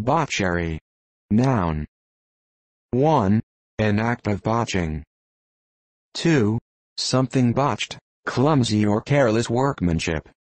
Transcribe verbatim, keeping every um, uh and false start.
Botchery. Noun. one. An act of botching. two. Something botched, clumsy or careless workmanship.